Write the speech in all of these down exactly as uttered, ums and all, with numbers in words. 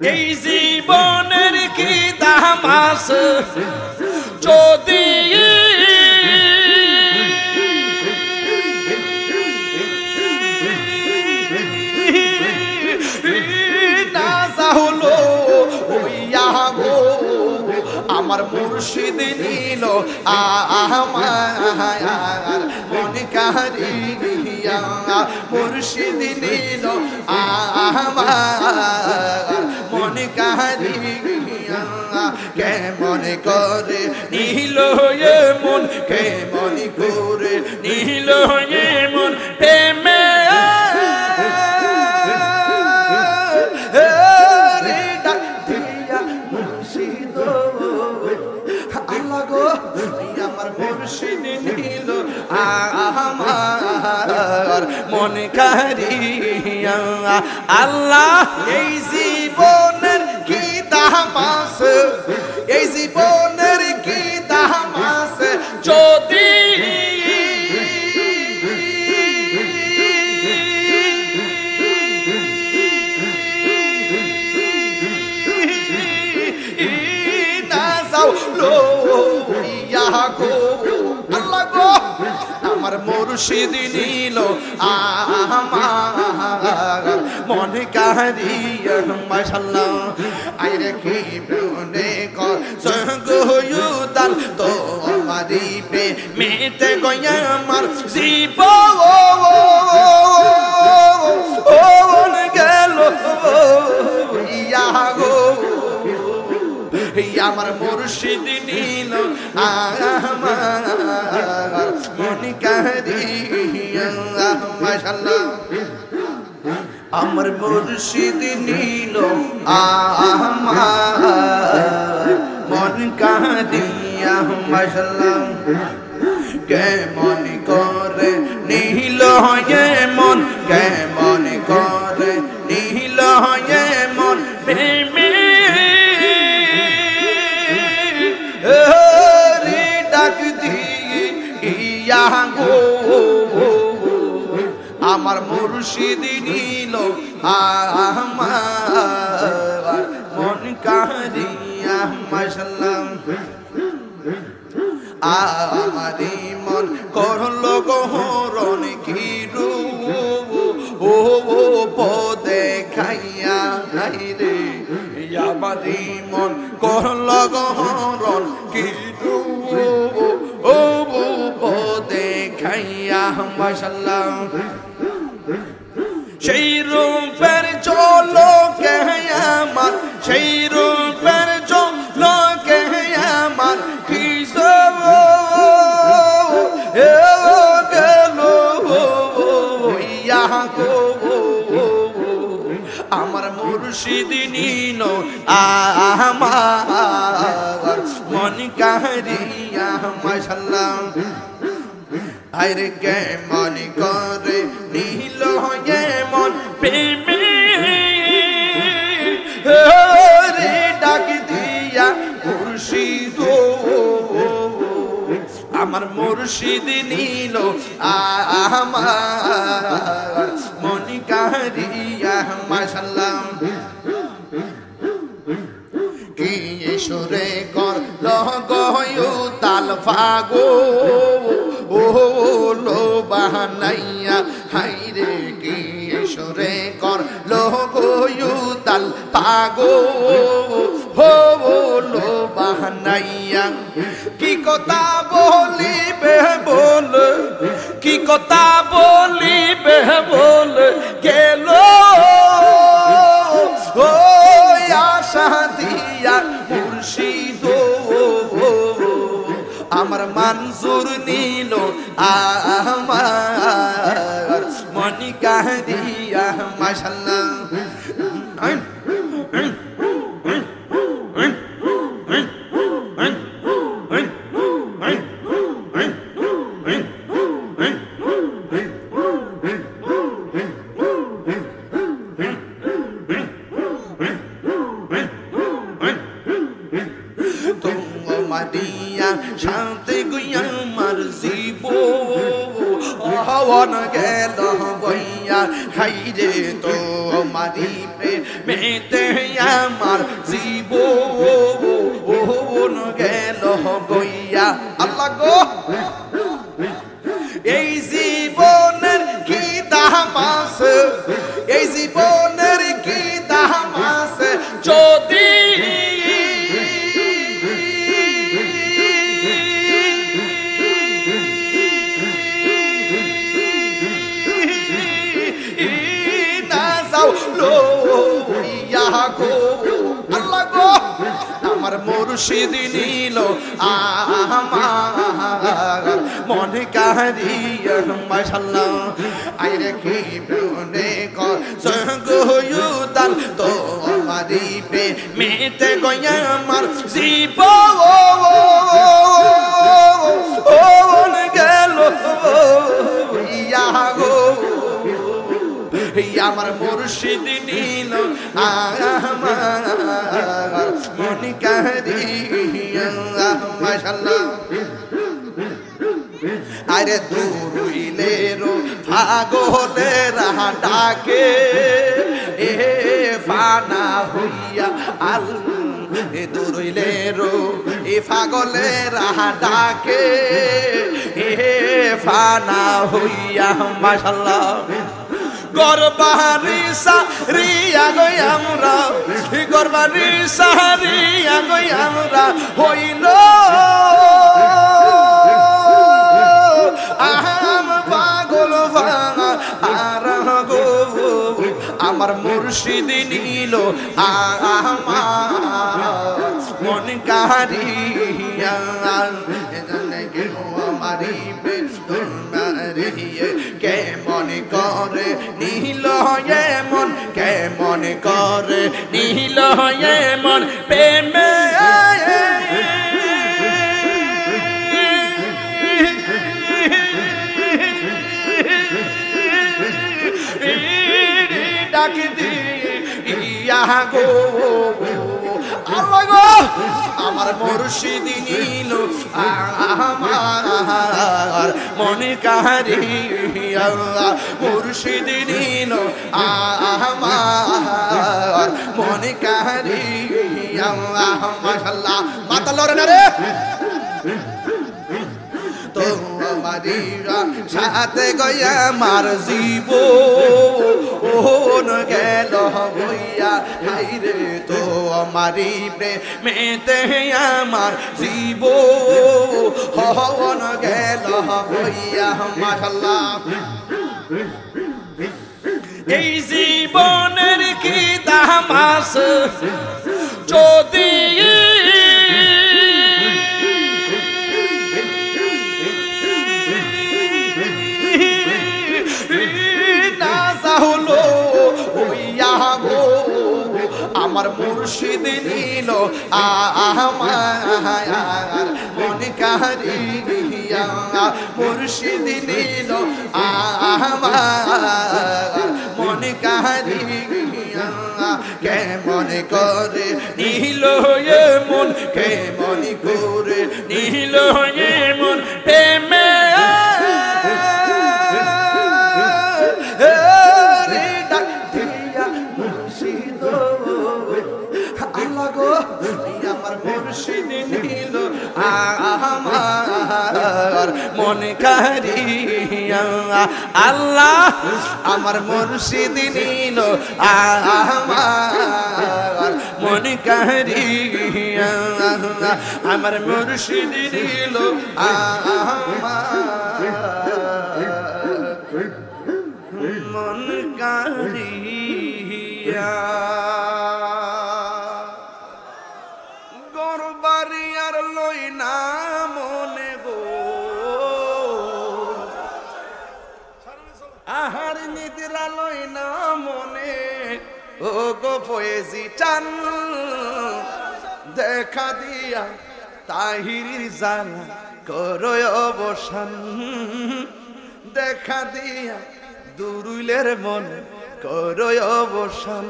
এই জীবনের কি দাম আছে যদি না যাহলো ওইয়া গো আমার মুর্শিদ নিল আমার মন কারিয়া মুর্শিদ নিল আমার মন কারিয়া কেমন করে নিল এ মন কেমন করে নিল এ মন প্রেমে আমার মন কারিয়া আল্লাহ এই জীবনের কি দাম আছে এই জীবনের কি দাম আছে যদি না যাও লো ইয়া গো আল্লাহ গো আমার মুর্শিদ নিল আমার মন কারিয়া মাশাআল্লাহ আইরে কি প্রেমে কর সঙ্গয়ুদান তো আমারি প্রেমেতে গয়া আমার জীবন গেল ইয়া গো আমার মুর্শিদ নিল আমার মন কারিয়া মাশাআল্লাহ আমার মুর্শিদ নিল আমার মন কারিয়া মাশাআল্লাহ কেমন করে নিল এ মন কেমন করে নিল এ মন প্রেমে ডাক দিয়া গো আমার মুর্শিদ নিল আমার মন কারিয়া মাশাআল্লাহ আমারি মন করলো গহরণ কি রূপ ও পদে খাইয়া রে আমারি মন করলো গহরণ কি রূপ ও পদে খাইয়া মাশাআল্লাহ সেই রূপের চলকে আমার সেই রূপের চলকে আমার কিস গেল ইয়া গো আমার মুর্শিদ নিল আমার মন কারিয়া মাশাআল্লাহ আরে কেমন করে নিল এ মন প্রেমে রে ডাক দিয়া মুর্শিদ আমার মুর্শিদ নিল আমার মন কারিয়া মাশাআল্লাহ কি সুরে কর লগয়ু তাল ফাগো ও লো বাহানাইয়া হাইরে কি সুরে কর লগয়ু তাল পাগো হো লো বাহানাইয়া কি কথা বলিবে বল কি কথা বলিবে বল গেল ও আশা দিয়া মুর্শিদ আমার মনজুর নিল আমার মন কারিয়া মাশাআল্লাহ শান্তি গুইয়া মার জীব হওয়ান গেল বইয়া খাইরে তো মারি প্রেমে মেতে আমার জীবন গেল গইয়া আল্লাহ গো এই জীবনের কি দাম আছে এই জীবনের কি দাম আছে যদি না যাও লইয়া গো আল্লাহ গো আমার মুর্শিদ নিল আমার মনে কারিয়া মাশাআল্লাহ আইরে কি বনে কর সঙ্গয়ুদান তো আমারি পে মেতে গয়া আমার জীবন গেল ইয়া গো আমার মুর্শিদ নিল আমার মনে কারিয়া মাশাআল্লাহ আরে দুরুইলে রো পাগলে রাহা ডাকে এ ফানা হইয়া আল এ দুরুইলে রো এ পাগলে রাহা ডাকে এ ফানা হইয়া মাশাআল্লাহ গরবারি সারিয়া গই আমরা গরবারি সারিয়া গই আমরা হইল আহাম পাগল ভাঙা আর গো আমার মুর্শিদ নিল আমার মন কারিয়া আমারি বেদন মারিয়ে কে মনে করে নীল এমন কে মনে করে নীল এমন প্রেমে ডাকি দি ইয়া গো আল্লাহ গো আমার মুর্শিদ নিল আমার মনে কারিয়া মুর্শিদ নিল আমার মনে কারিয়া মাশাআল্লাহ মাতাল রে রে তো আমারি সাথে গয়া মার জীবন গেল গইয়া হাইরে তো আমারি প্রেমেতে আমার জীবন গেল গইয়া মাশাআল্লাহ এই জীবনের কি দাম আছে যদি আমার মুর্শিদ নিল আমার মনে কারিয়া মুর্শিদ নিল আমার মনে কারিয়া কে মনে করে নিল মন কে মনে করে নিল মন প্রেমে আমার মুর্শিদ নিল আমার মনে কারিয়া আল্লাহ আমার মুর্শিদ নিল আমার মনে কারিয়া আমার মুর্শিদ নিল আমার মন কারিয়া গরবারিয়ার লই না মনে গো আহার নিদ্রা লই না মনে ও গো পয়েজি টান দেখা দিয়া তাহির জানা করো অবসান দেখা দিয়া দুরুইলের মন করো অবসান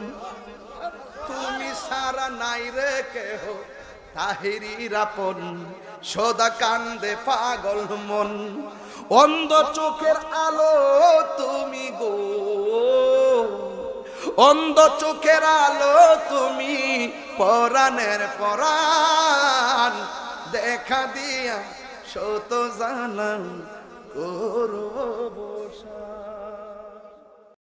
তুমি সারা নাই রে কেহ তাহিরির আপন সদা কান্দে পাগল মন অন্ধ চোখের আলো তুমি গো অন্ধ চোখের আলো তুমি, পরাণের পরাণ, দেখা দিয়া শত জানাম করব বসা।